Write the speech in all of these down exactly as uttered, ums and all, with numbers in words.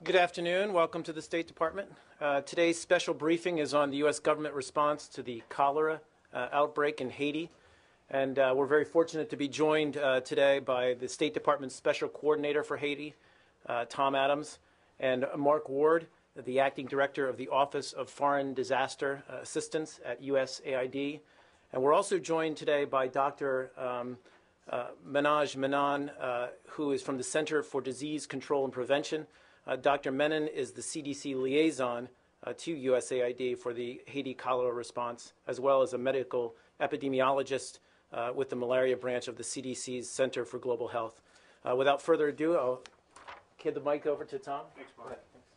Good afternoon. Welcome to the State Department. Uh, today's special briefing is on the U S government response to the cholera uh, outbreak in Haiti. And uh, we're very fortunate to be joined uh, today by the State Department's Special Coordinator for Haiti, uh, Tom Adams, and Mark Ward, the Acting Director of the Office of Foreign Disaster Assistance at U S A I D. And we're also joined today by Doctor Um, uh, Manoj Menon, uh, who is from the Center for Disease Control and Prevention. Uh, Doctor Menon is the C D C liaison uh, to U S A I D for the Haiti cholera response, as well as a medical epidemiologist uh, with the malaria branch of the C D C's Center for Global Health. Uh, without further ado, I'll give the mic over to Tom. Thanks, Mark.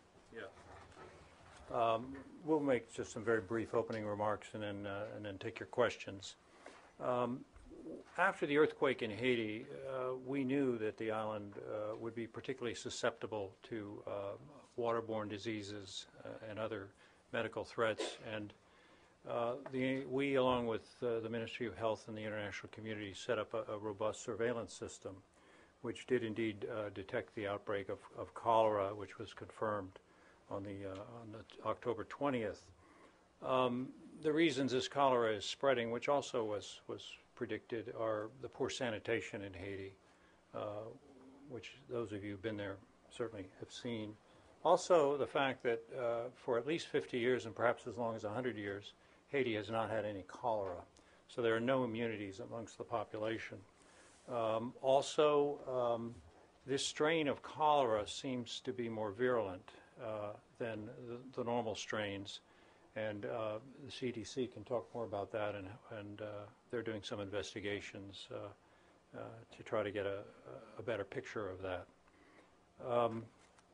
Yeah. Um, we'll make just some very brief opening remarks and then, uh, and then take your questions. Um, After the earthquake in Haiti, uh, we knew that the island uh, would be particularly susceptible to uh, waterborne diseases uh, and other medical threats. And uh, the, we, along with uh, the Ministry of Health and the international community, set up a, a robust surveillance system, which did indeed uh, detect the outbreak of, of cholera, which was confirmed on the, uh, on the October twentieth. Um, the reasons this cholera is spreading, which also was, was predicted, are the poor sanitation in Haiti, uh, which those of you who've been there certainly have seen. Also, the fact that uh, for at least fifty years, and perhaps as long as one hundred years, Haiti has not had any cholera. So there are no immunities amongst the population. Um, also, um, this strain of cholera seems to be more virulent uh, than the, the normal strains. And uh, the C D C can talk more about that, and, and uh, they're doing some investigations uh, uh, to try to get a, a better picture of that. Um,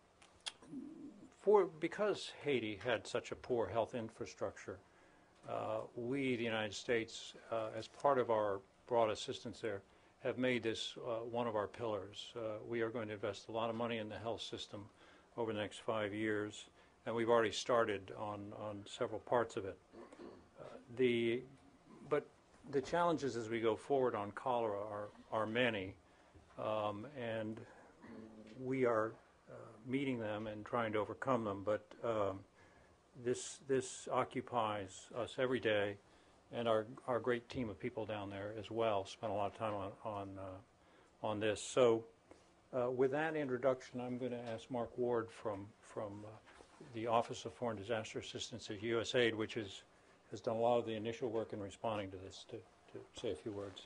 for, because Haiti had such a poor health infrastructure, uh, we, the United States, uh, as part of our broad assistance there, have made this uh, one of our pillars. Uh, we are going to invest a lot of money in the health system over the next five years. And we've already started on, on several parts of it. Uh, the, but the challenges as we go forward on cholera are, are many, um, and we are uh, meeting them and trying to overcome them, but um, this, this occupies us every day, and our, our great team of people down there as well spend a lot of time on, on, uh, on this. So uh, with that introduction, I'm going to ask Mark Ward from, from uh, the Office of Foreign Disaster Assistance at U S A I D, which is, has done a lot of the initial work in responding to this, to, to say a few words.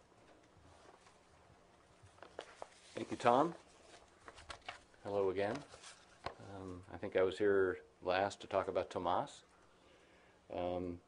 Thank you, Tom. Hello again. Um, I think I was here last to talk about Tomas. Um,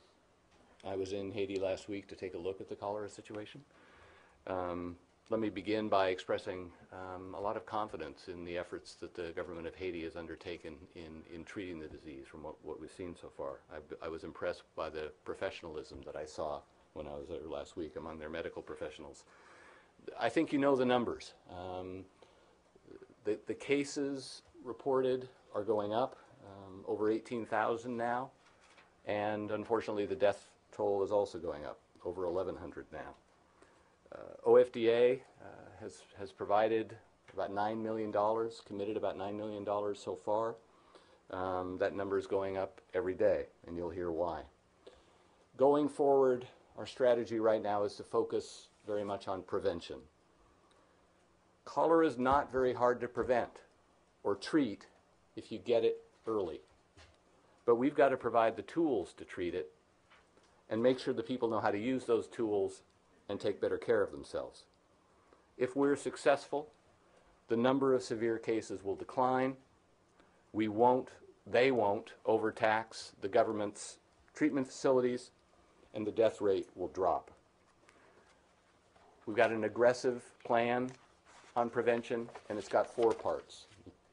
I was in Haiti last week to take a look at the cholera situation. Um, Let me begin by expressing um, a lot of confidence in the efforts that the government of Haiti has undertaken in, in treating the disease from what, what we've seen so far. I, I was impressed by the professionalism that I saw when I was there last week among their medical professionals. I think you know the numbers. Um, the, the cases reported are going up, um, over eighteen thousand now, and unfortunately the death toll is also going up, over eleven hundred now. Uh, O F D A uh, has, has provided about nine million dollars, committed about nine million dollars so far. Um, that number is going up every day, and you'll hear why. Going forward, our strategy right now is to focus very much on prevention. Cholera is not very hard to prevent or treat if you get it early. But we've got to provide the tools to treat it and make sure the people know how to use those tools and take better care of themselves. If we're successful, the number of severe cases will decline. We won't, they won't overtax the government's treatment facilities, and the death rate will drop. We've got an aggressive plan on prevention, and it's got four parts.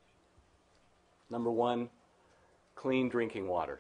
Number one, clean drinking water,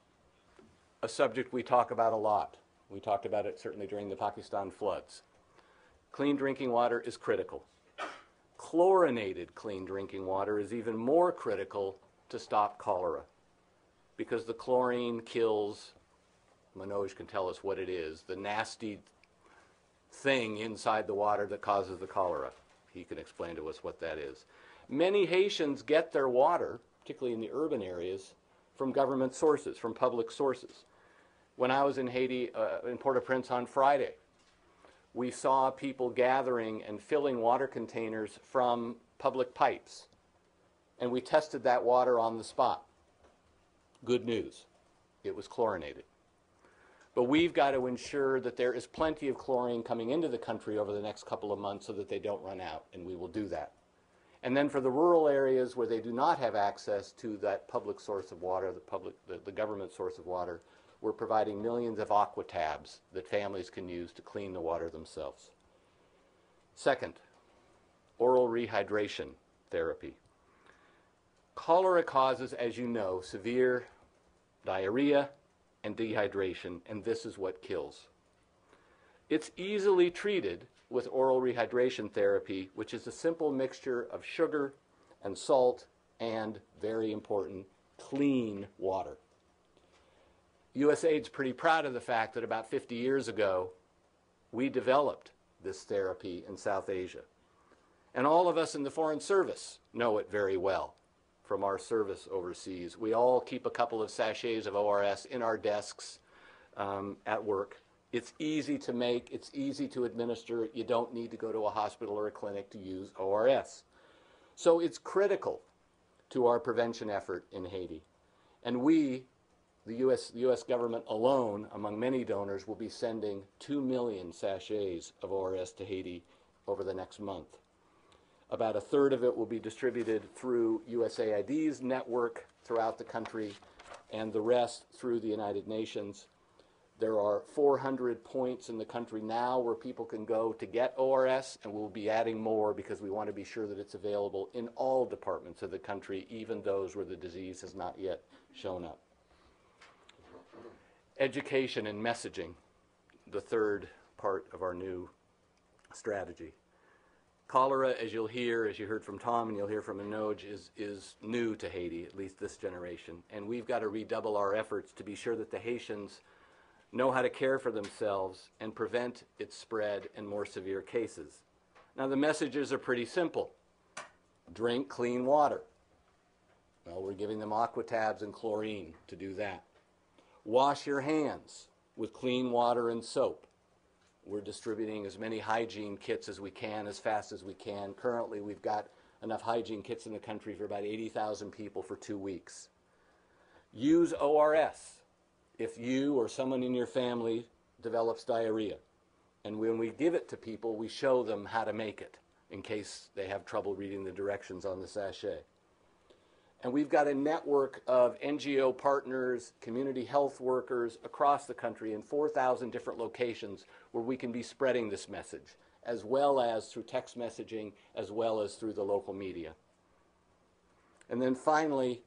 a subject we talk about a lot. We talked about it certainly during the Pakistan floods. Clean drinking water is critical. Chlorinated clean drinking water is even more critical to stop cholera, because the chlorine kills, Manoj can tell us what it is, the nasty thing inside the water that causes the cholera. He can explain to us what that is. Many Haitians get their water, particularly in the urban areas, from government sources, from public sources. When I was in Haiti, uh, in Port-au-Prince on Friday, we saw people gathering and filling water containers from public pipes. And we tested that water on the spot. Good news. It was chlorinated. But we've got to ensure that there is plenty of chlorine coming into the country over the next couple of months so that they don't run out, and we will do that. And then for the rural areas where they do not have access to that public source of water, the, public, the, the government source of water, we're providing millions of aqua tabs that families can use to clean the water themselves. Second, oral rehydration therapy. Cholera causes, as you know, severe diarrhea and dehydration, and this is what kills. It's easily treated with oral rehydration therapy, which is a simple mixture of sugar and salt and, very important, clean water. U S A I D is pretty proud of the fact that about fifty years ago, we developed this therapy in South Asia. And all of us in the Foreign Service know it very well from our service overseas. We all keep a couple of sachets of O R S in our desks um, at work. It's easy to make, it's easy to administer. You don't need to go to a hospital or a clinic to use O R S. So it's critical to our prevention effort in Haiti. And we, the U S, the U S government alone, among many donors, will be sending two million sachets of O R S to Haiti over the next month. About a third of it will be distributed through U S A I D's network throughout the country, and the rest through the United Nations. There are four hundred points in the country now where people can go to get O R S, and we'll be adding more because we want to be sure that it's available in all departments of the country, even those where the disease has not yet shown up. Education and messaging, the third part of our new strategy. Cholera, as you'll hear, as you heard from Tom and you'll hear from Manoj, is, is new to Haiti, at least this generation. And we've got to redouble our efforts to be sure that the Haitians know how to care for themselves and prevent its spread in more severe cases. Now, the messages are pretty simple. Drink clean water. Well, we're giving them aqua tabs and chlorine to do that. Wash your hands with clean water and soap. We're distributing as many hygiene kits as we can, as fast as we can. Currently, we've got enough hygiene kits in the country for about eighty thousand people for two weeks. Use O R S if you or someone in your family develops diarrhea. And when we give it to people, we show them how to make it in case they have trouble reading the directions on the sachet. And we've got a network of N G O partners, community health workers across the country in four thousand different locations where we can be spreading this message, as well as through text messaging, as well as through the local media. And then finally,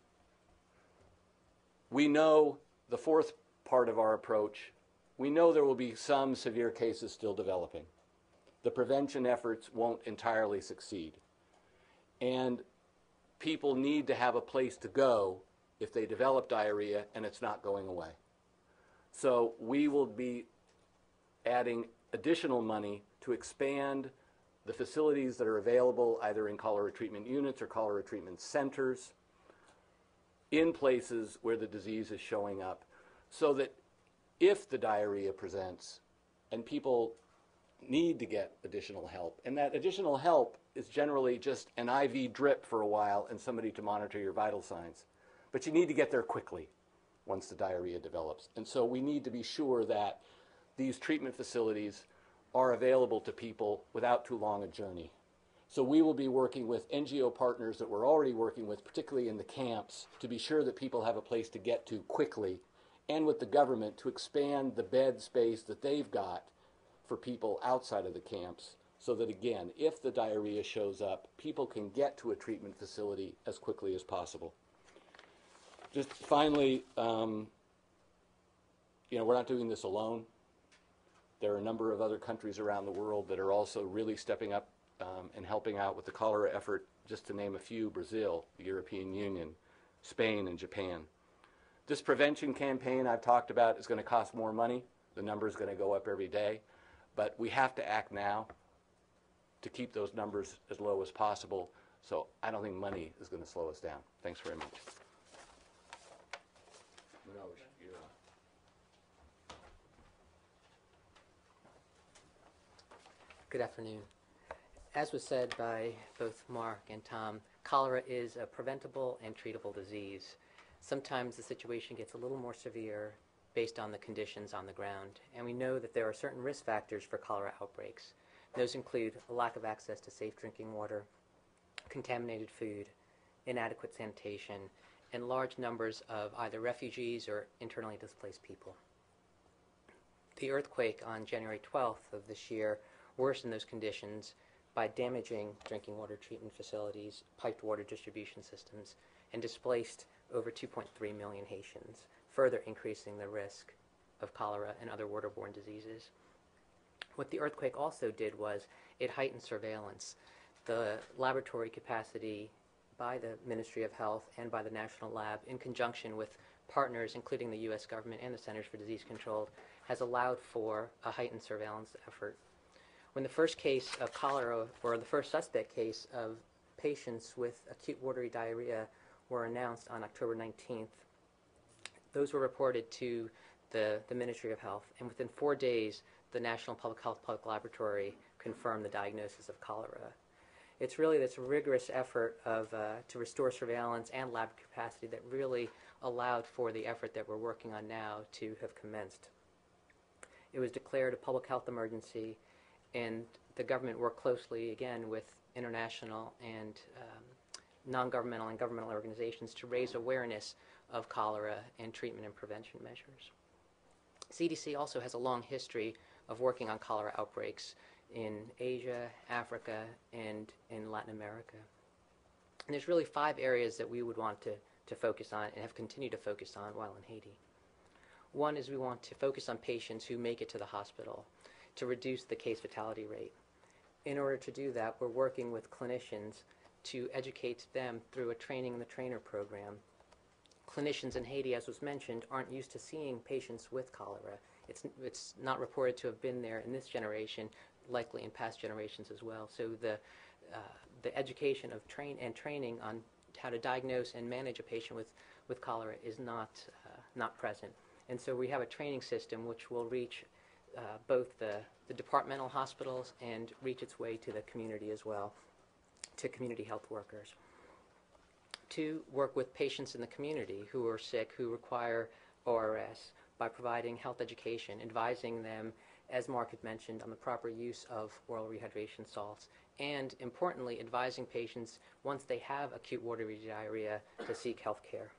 we know the fourth part of our approach, we know there will be some severe cases still developing. The prevention efforts won't entirely succeed. And people need to have a place to go if they develop diarrhea and it's not going away. So we will be adding additional money to expand the facilities that are available either in cholera treatment units or cholera treatment centers in places where the disease is showing up, so that if the diarrhea presents and people need to get additional help, and that additional help is generally just an I V drip for a while and somebody to monitor your vital signs. But you need to get there quickly once the diarrhea develops. And so we need to be sure that these treatment facilities are available to people without too long a journey. So we will be working with N G O partners that we're already working with, particularly in the camps, to be sure that people have a place to get to quickly, and with the government to expand the bed space that they've got for people outside of the camps, so that, again, if the diarrhea shows up, people can get to a treatment facility as quickly as possible. Just finally, um, you know, we're not doing this alone. There are a number of other countries around the world that are also really stepping up um, and helping out with the cholera effort, just to name a few: Brazil, the European Union, Spain, and Japan. This prevention campaign I've talked about is going to cost more money. The number is going to go up every day. But we have to act now. to keep those numbers as low as possible. So I don't think money is going to slow us down. Thanks very much. Manoj, you're on. Good afternoon. As was said by both Mark and Tom, cholera is a preventable and treatable disease. Sometimes the situation gets a little more severe based on the conditions on the ground, and we know that there are certain risk factors for cholera outbreaks. Those include a lack of access to safe drinking water, contaminated food, inadequate sanitation, and large numbers of either refugees or internally displaced people. The earthquake on January twelfth of this year worsened those conditions by damaging drinking water treatment facilities, piped water distribution systems, and displaced over two point three million Haitians, further increasing the risk of cholera and other waterborne diseases. What the earthquake also did was it heightened surveillance. The laboratory capacity by the Ministry of Health and by the National Lab, in conjunction with partners, including the U S government and the Centers for Disease Control, has allowed for a heightened surveillance effort. When the first case of cholera, or the first suspect case of patients with acute watery diarrhea were announced on October nineteenth, those were reported to the, the Ministry of Health, and within four days, the National Public Health Public Laboratory confirmed the diagnosis of cholera. It's really this rigorous effort of, uh, to restore surveillance and lab capacity that really allowed for the effort that we're working on now to have commenced. It was declared a public health emergency, and the government worked closely, again, with international and um, non-governmental and governmental organizations to raise awareness of cholera and treatment and prevention measures. C D C also has a long history of working on cholera outbreaks in Asia, Africa, and in Latin America. And there's really five areas that we would want to, to focus on and have continued to focus on while in Haiti. One is we want to focus on patients who make it to the hospital to reduce the case fatality rate. In order to do that, we're working with clinicians to educate them through a training in the trainer program. Clinicians in Haiti, as was mentioned, aren't used to seeing patients with cholera. It's, it's not reported to have been there in this generation, likely in past generations as well. So the, uh, the education of train and training on how to diagnose and manage a patient with, with cholera is not, uh, not present. And so we have a training system which will reach uh, both the, the departmental hospitals and reach its way to the community as well, to community health workers. To work with patients in the community who are sick, who require O R S, by providing health education, advising them, as Mark had mentioned, on the proper use of oral rehydration salts, and importantly, advising patients once they have acute watery diarrhea to seek health care.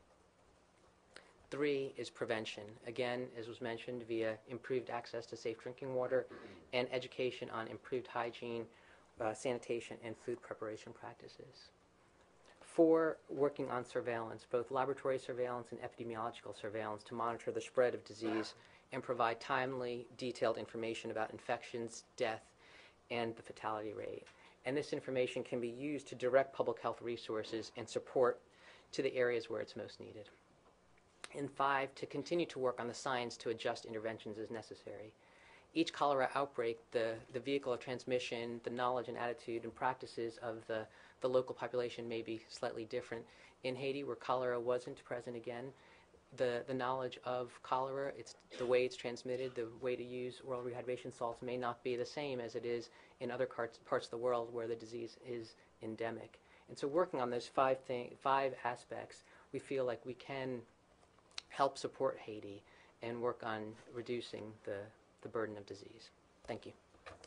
Three is prevention, again, as was mentioned, via improved access to safe drinking water and education on improved hygiene, uh, sanitation, and food preparation practices. Four, working on surveillance, both laboratory surveillance and epidemiological surveillance, to monitor the spread of disease and provide timely, detailed information about infections, death, and the fatality rate. And this information can be used to direct public health resources and support to the areas where it's most needed. And five, to continue to work on the science to adjust interventions as necessary. Each cholera outbreak, the, the vehicle of transmission, the knowledge and attitude and practices of the, the local population may be slightly different. In Haiti, where cholera wasn't present again, the, the knowledge of cholera, it's the way it's transmitted, the way to use oral rehydration salts may not be the same as it is in other parts, parts of the world where the disease is endemic. And so working on those five, thing, five aspects, we feel like we can help support Haiti and work on reducing the, the burden of disease. Thank you.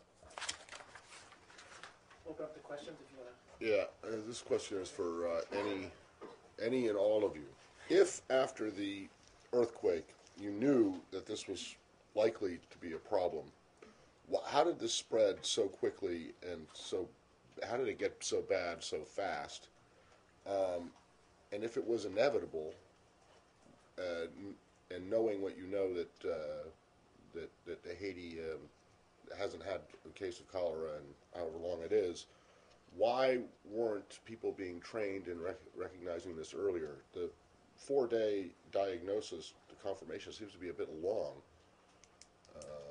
Open up the questions if you want Yeah, uh, this question is for uh, any, any and all of you. If after the earthquake you knew that this was likely to be a problem, wh- how did this spread so quickly and so, how did it get so bad so fast? Um, and if it was inevitable, uh, n- and knowing what you know that uh, that, that Haiti um, hasn't had a case of cholera and however long it is, why weren't people being trained in rec- recognizing this earlier? The four-day diagnosis, the confirmation seems to be a bit long uh,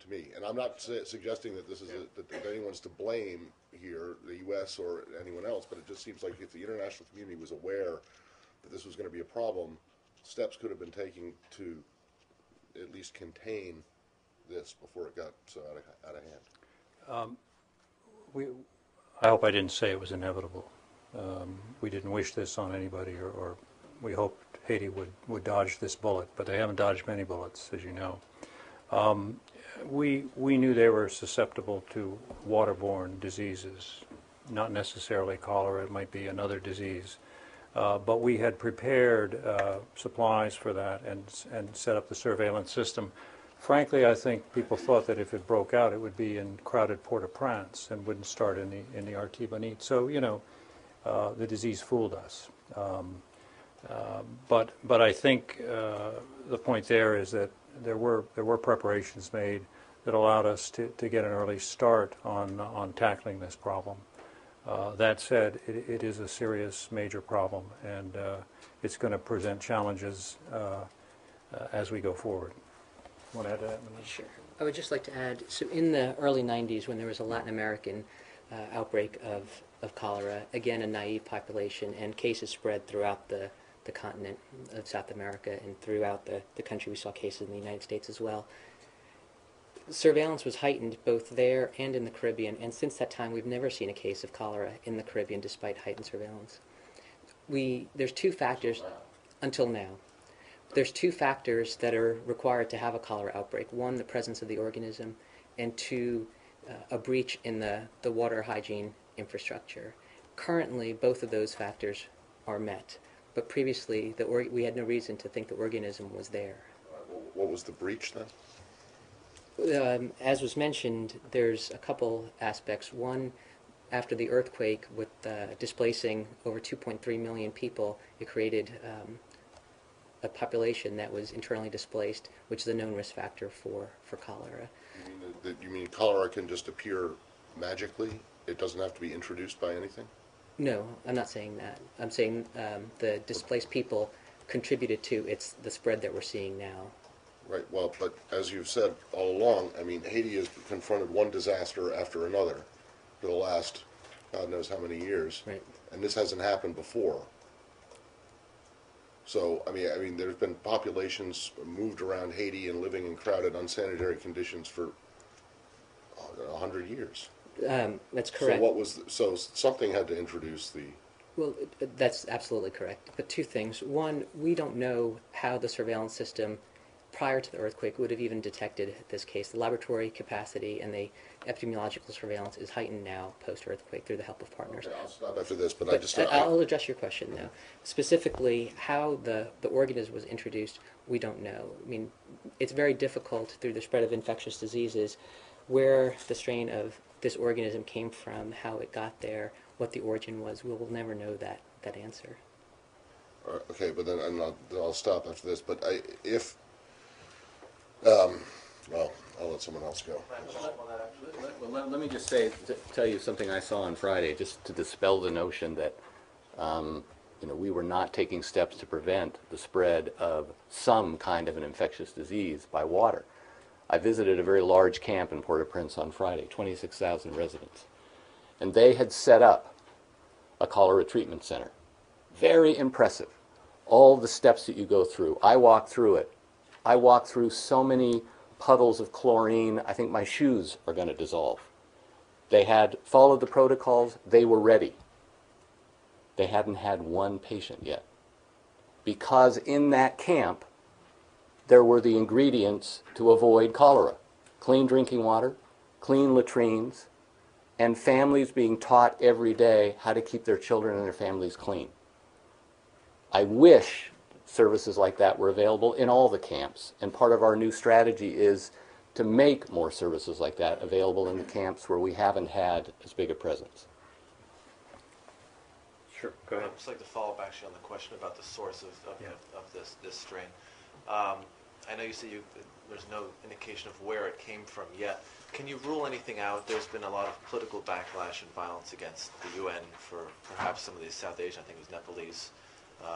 to me. And I'm not su- suggesting that this is a, that, that anyone's to blame here, the U S or anyone else, but it just seems like if the international community was aware that this was going to be a problem, steps could have been taken to at least contain this before it got so out of, out of hand. Um, we, I hope I didn't say it was inevitable. Um, we didn't wish this on anybody, or, or we hoped Haiti would, would dodge this bullet, but they haven't dodged many bullets, as you know. Um, we, we knew they were susceptible to waterborne diseases, not necessarily cholera, it might be another disease. Uh, but we had prepared uh, supplies for that and, and set up the surveillance system. Frankly, I think people thought that if it broke out, it would be in crowded Port-au-Prince and wouldn't start in the, in the Artibonite. So, you know, uh, the disease fooled us. Um, uh, but, but I think uh, the point there is that there were, there were preparations made that allowed us to, to get an early start on, on tackling this problem. Uh, that said, it, it is a serious, major problem, and uh, it's going to present challenges uh, uh, as we go forward. Want to add to that, Melinda? Sure. I would just like to add, so in the early nineties, when there was a Latin American uh, outbreak of, of cholera, again, a naive population, and cases spread throughout the, the continent of South America and throughout the, the country. We saw cases in the United States as well. Surveillance was heightened both there and in the Caribbean, and since that time we've never seen a case of cholera in the Caribbean despite heightened surveillance. We, there's two factors, until now, there's two factors that are required to have a cholera outbreak. One, the presence of the organism, and two, uh, a breach in the, the water hygiene infrastructure. Currently, both of those factors are met, but previously the or we had no reason to think the organism was there. What was the breach then? Um, as was mentioned, there's a couple aspects. One, after the earthquake, with uh, displacing over two point three million people, it created um, a population that was internally displaced, which is a known risk factor for, for cholera. You mean, that, you mean cholera can just appear magically? It doesn't have to be introduced by anything? No, I'm not saying that. I'm saying um, the displaced people contributed to it's the spread that we're seeing now. Right, well, but as you've said all along, I mean, Haiti has confronted one disaster after another for the last God knows how many years. Right. And this hasn't happened before. So, I mean, I mean, there's been populations moved around Haiti and living in crowded, unsanitary conditions for a hundred years. Um, that's correct. So what was, the, so something had to introduce the... Well, that's absolutely correct. But two things. One, we don't know how the surveillance system prior to the earthquake would have even detected this case. The laboratory capacity and the epidemiological surveillance is heightened now post-earthquake through the help of partners. Okay, I'll stop after this, but, But I just... I, I, I'll address your question, though. Specifically, how the, the organism was introduced, we don't know. I mean, it's very difficult through the spread of infectious diseases where the strain of this organism came from, how it got there, what the origin was. We will never know that, that answer. uh, okay, but then and I'll, I'll stop after this. But I, if... Um, well, I'll let someone else go. Well, let, let me just say, t tell you something I saw on Friday, just to dispel the notion that, um, you know, we were not taking steps to prevent the spread of some kind of an infectious disease by water. I visited a very large camp in Port-au-Prince on Friday, twenty-six thousand residents, and they had set up a cholera treatment center. Very impressive. All the steps that you go through. I walked through it. I walked through so many puddles of chlorine, I think my shoes are going to dissolve. They had followed the protocols. They were ready. They hadn't had one patient yet. Because in that camp, there were the ingredients to avoid cholera. Clean drinking water, clean latrines, and families being taught every day how to keep their children and their families clean. I wish services like that were available in all the camps, and part of our new strategy is to make more services like that available in the camps where we haven't had as big a presence. Sure, go ahead. I'd just like to follow up actually on the question about the source of, of, Yeah. of, of this, this strain. Um, I know you said you, there's no indication of where it came from yet. Can you rule anything out? There's been a lot of political backlash and violence against the U N for perhaps some of these South Asian, I think it was Nepalese, um,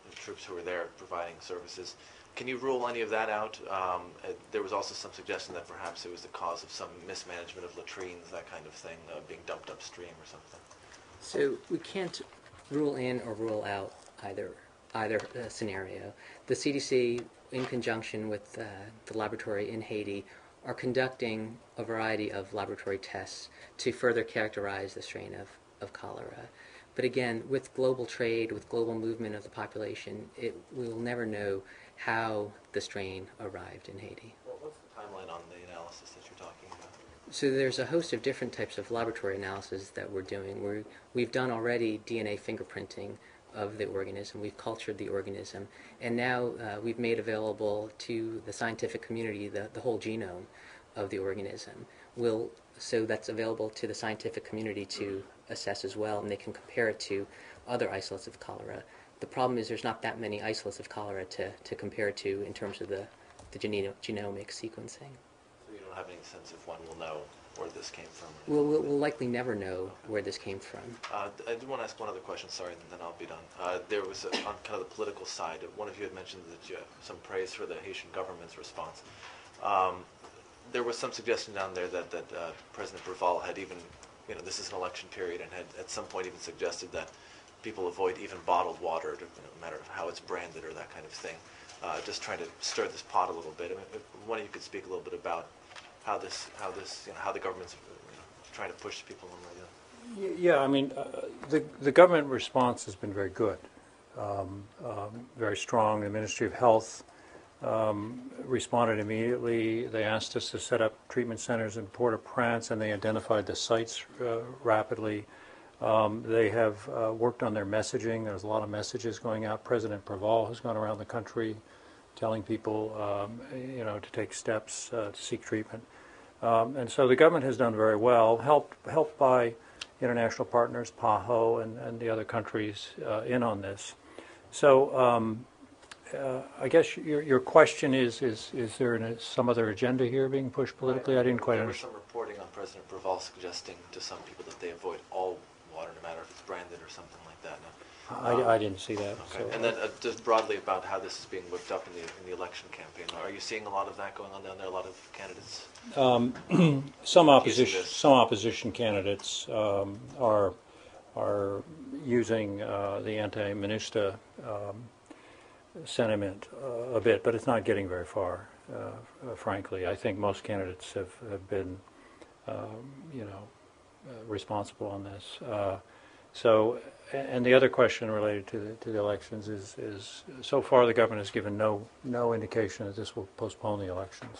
the troops who were there providing services. Can you rule any of that out? Um, uh, there was also some suggestion that perhaps it was the cause of some mismanagement of latrines, that kind of thing, uh, being dumped upstream or something. So we can't rule in or rule out either either uh, scenario. The C D C, in conjunction with uh, the laboratory in Haiti, are conducting a variety of laboratory tests to further characterize the strain of, of cholera. But again, with global trade, with global movement of the population, it, we will never know how the strain arrived in Haiti. Well, what's the timeline on the analysis that you're talking about? So there's a host of different types of laboratory analysis that we're doing. We're, we've done already D N A fingerprinting of the organism. We've cultured the organism. And now uh, we've made available to the scientific community the, the whole genome of the organism. We'll, so that's available to the scientific community to assess as well, and they can compare it to other isolates of cholera. The problem is there's not that many isolates of cholera to, to compare to in terms of the, the geno genomic sequencing. So you don't have any sense if one will know where this came from? We'll, we'll, we'll likely never know where this came from. Uh, I do want to ask one other question, sorry, and then I'll be done. Uh, there was, a, on kind of the political side, one of you had mentioned that you have some praise for the Haitian government's response. Um, there was some suggestion down there that, that uh, President Breval had even, you know, this is an election period, and had at some point even suggested that people avoid even bottled water, no matter how it's branded or that kind of thing. Uh, just trying to stir this pot a little bit. I mean, if one of you could speak a little bit about how this, how this, you know, how the government's you know, trying to push people in the. Y- Yeah, I mean, uh, the the government response has been very good, um, um, very strong. The Ministry of Health um, responded immediately. They asked us to set up treatment centers in Port-au-Prince, and they identified the sites uh, rapidly. Um, they have uh, worked on their messaging. There's a lot of messages going out. President Breval has gone around the country telling people, um, you know, to take steps uh, to seek treatment. Um, and so the government has done very well, helped helped by international partners, P A H O, and, and the other countries uh, in on this. So um, uh, I guess your, your question is, is, is there an, some other agenda here being pushed politically? I didn't quite there understand. was some reporting on President Breval suggesting to some people that they avoid all water, no matter if it's branded or something like that. No. I, I didn't see that. Okay. So. And then uh, just broadly about how this is being whipped up in the in the election campaign. Are you seeing a lot of that going on down there? A lot of candidates. Um, some opposition, this. some opposition candidates um, are are using uh, the anti-Minister um, sentiment uh, a bit, but it's not getting very far. Uh, uh, frankly, I think most candidates have, have been, um, you know, uh, responsible on this. Uh, so, and the other question related to the, to the elections is, is so far the government has given no no indication that this will postpone the elections.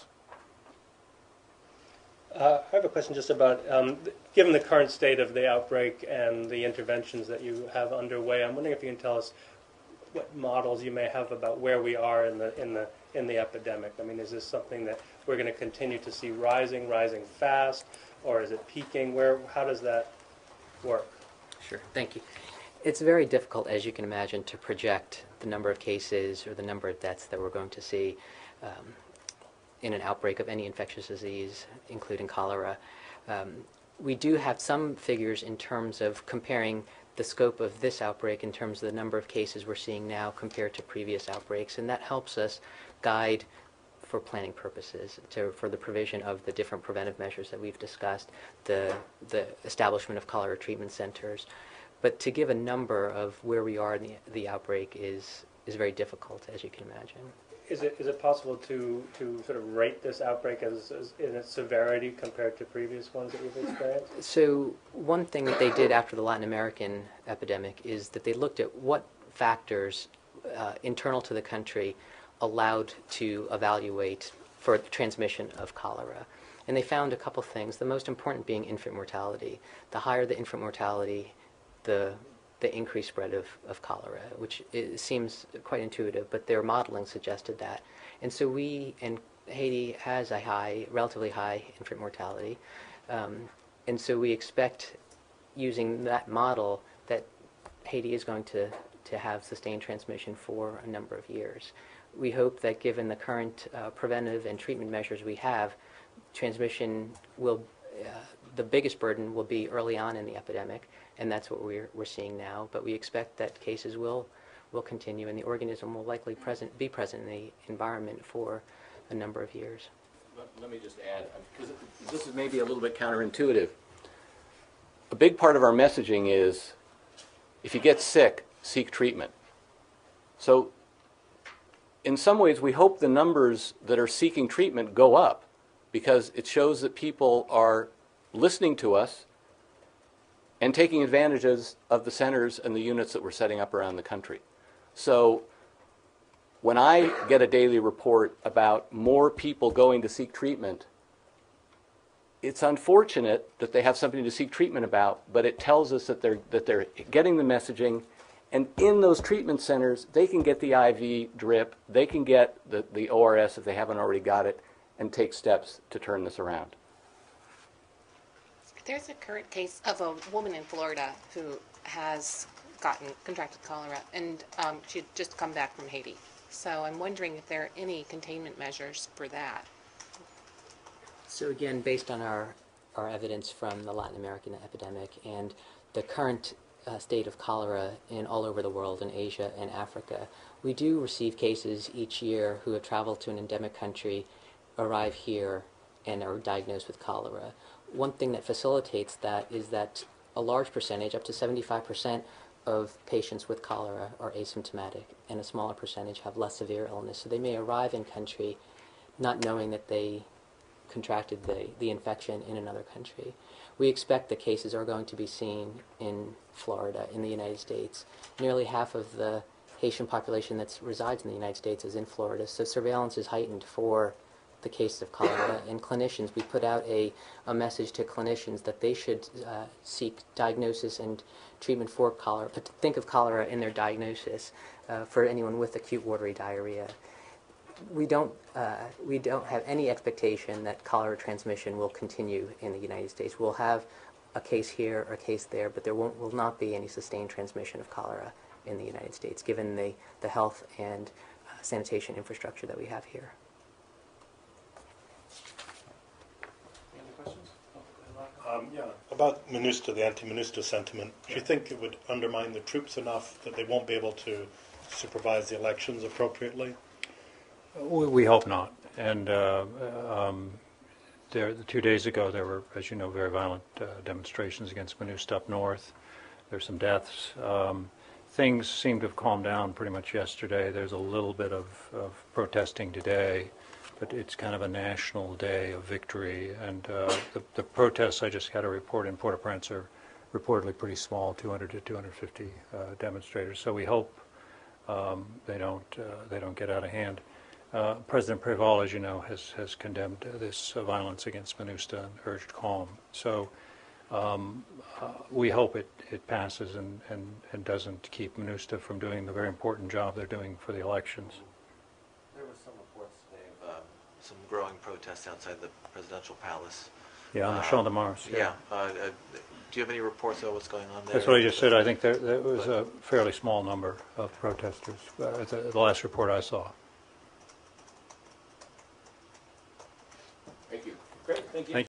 Uh, I have a question just about, um, th- given the current state of the outbreak and the interventions that you have underway, I'm wondering if you can tell us what models you may have about where we are in the in the in the epidemic. I mean, is this something that we're going to continue to see rising, rising fast, or is it peaking? Where, how does that work? Sure, thank you. It's very difficult, as you can imagine, to project the number of cases or the number of deaths that we're going to see um, in an outbreak of any infectious disease, including cholera. Um, we do have some figures in terms of comparing the scope of this outbreak in terms of the number of cases we're seeing now compared to previous outbreaks, and that helps us guide for planning purposes to, for the provision of the different preventive measures that we've discussed, the, the establishment of cholera treatment centers. But to give a number of where we are in the, the outbreak is, is very difficult, as you can imagine. Is it is it possible to, to sort of rate this outbreak as, as in its severity compared to previous ones that we've experienced? So one thing that they did after the Latin American epidemic is that they looked at what factors uh, internal to the country allowed to evaluate for the transmission of cholera. And they found a couple things, the most important being infant mortality. The higher the infant mortality, the the increased spread of, of cholera, which is, seems quite intuitive, but their modeling suggested that. And so we, and Haiti has a high, relatively high infant mortality, um, and so we expect, using that model, that Haiti is going to, to have sustained transmission for a number of years. We hope that given the current uh, preventive and treatment measures we have, transmission will, uh, the biggest burden will be early on in the epidemic, and that's what we're, we're seeing now. But we expect that cases will will continue, and the organism will likely present, be present in the environment for a number of years. Let, let me just add, because this is maybe a little bit counterintuitive. A big part of our messaging is, if you get sick, seek treatment. So in some ways, we hope the numbers that are seeking treatment go up, because it shows that people are listening to us and taking advantages of the centers and the units that we're setting up around the country. So when I get a daily report about more people going to seek treatment, it's unfortunate that they have something to seek treatment about, but it tells us that they're, that they're getting the messaging, and in those treatment centers, they can get the I V drip, they can get the, the O R S if they haven't already got it, and take steps to turn this around. There's a current case of a woman in Florida who has gotten contracted cholera, and um, she had just come back from Haiti. So I'm wondering if there are any containment measures for that. So again, based on our, our evidence from the Latin American epidemic and the current uh, state of cholera in all over the world, in Asia and Africa, we do receive cases each year who have traveled to an endemic country, arrive here, and are diagnosed with cholera. One thing that facilitates that is that a large percentage, up to seventy-five percent of patients with cholera are asymptomatic, and a smaller percentage have less severe illness. So they may arrive in country not knowing that they contracted the, the infection in another country. We expect that cases are going to be seen in Florida, in the United States. Nearly half of the Haitian population that resides in the United States is in Florida, so surveillance is heightened for the case of cholera. And clinicians, we put out a, a message to clinicians that they should uh, seek diagnosis and treatment for cholera, but think of cholera in their diagnosis uh, for anyone with acute watery diarrhea. We don't, uh, we don't have any expectation that cholera transmission will continue in the United States. We'll have a case here or a case there, but there won't, will not be any sustained transmission of cholera in the United States, given the, the health and uh, sanitation infrastructure that we have here. Um, yeah, about MINUSTA, the anti-MINUSTA sentiment, do you think it would undermine the troops enough that they won't be able to supervise the elections appropriately? We, we hope not. And uh, um, there, two days ago, there were, as you know, very violent uh, demonstrations against MINUSTA up north. There's some deaths. Um, things seem to have calmed down pretty much yesterday. There's a little bit of, of protesting today, but it's kind of a national day of victory. And uh, the, the protests, I just had a report in Port-au-Prince, are reportedly pretty small, two hundred to two hundred fifty uh, demonstrators. So we hope um, they don't uh, they don't get out of hand. Uh, President Préval, as you know, has has condemned uh, this uh, violence against MINUSTA and urged calm. So um, uh, we hope it, it passes and, and, and doesn't keep MINUSTA from doing the very important job they're doing for the elections. There were some reports today of um, some growing protests outside the presidential palace. Yeah, on the Uh, Champ de Mars. Yeah. yeah. Uh, uh, do you have any reports of what's going on there? That's what I just said. I think there, there was a fairly small number of protesters, uh, the, the last report I saw. Thank you. Great, thank you. Thank you.